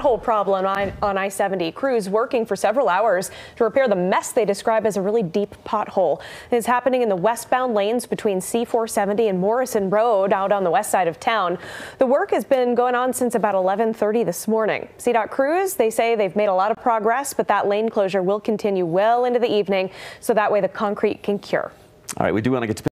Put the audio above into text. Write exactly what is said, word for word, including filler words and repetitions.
pothole problem on, on I seventy. Crews working for several hours to repair the mess they describe as a really deep pothole. It's happening in the westbound lanes between C four seventy and Morrison Road out on the west side of town. The work has been going on since about eleven thirty this morning. C DOT crews, they say they've made a lot of progress, but that lane closure will continue well into the evening, so that way the concrete can cure. All right, we do want to get to